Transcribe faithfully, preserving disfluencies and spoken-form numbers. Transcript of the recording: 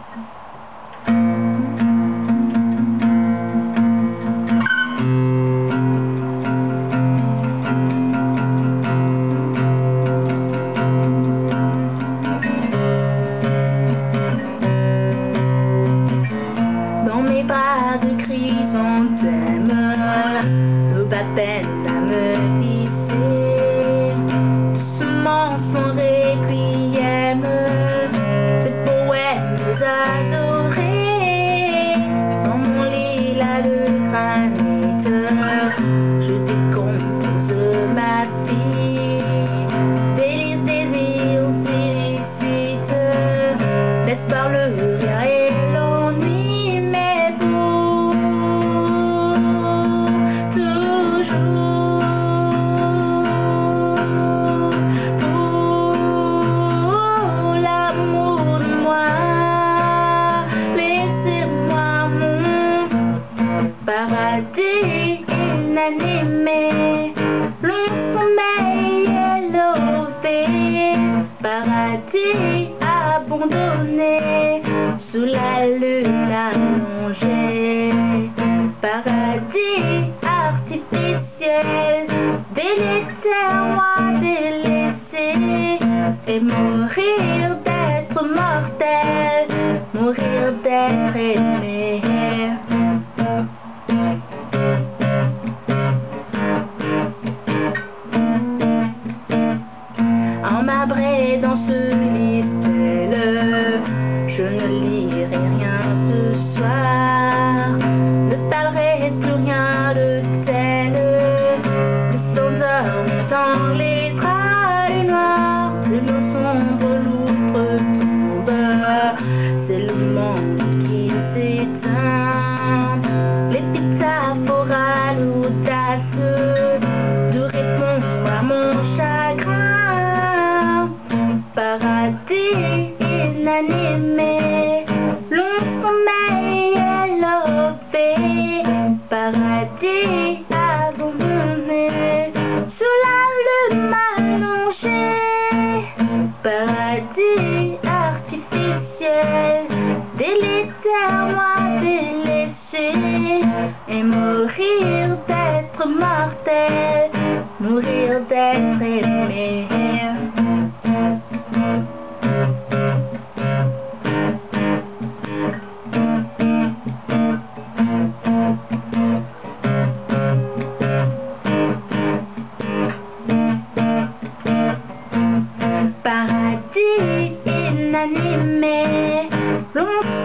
Dans mes bras de chrysanthème, nos baptêmes à me tisser, doucement son requiem, ce poème adoré. Dans mon lilas de granit, je décompose ma vie, délire, désir, illicite, laisse par le rire et l'ennui, mais pour toujours, pour l'amour de moi, laissez-moi mon paradis inanimé, long sommeil élevé, paradis abandonné, sous la lune allongée, paradis artificiel, délétère moi délaissé, et mourir d'être mortel, mourir d'être aimé. Emmabré dans ce lit, je ne lirai rien ce soir, ne parlerai plus rien de tel que sans heure dans les trailles noires de nos sombres loutres tombent. C'est le monde qui s'éteint, l'épitaphe l'audace de répondre à mon chagrin, paradis inanimé, long sommeil élevé, paradis abandonné, sous la lune allongée, paradis artificiel, délétère moi délaissé, et mourir d'être mortel, mourir d'être aimé. Paradis inanimé, long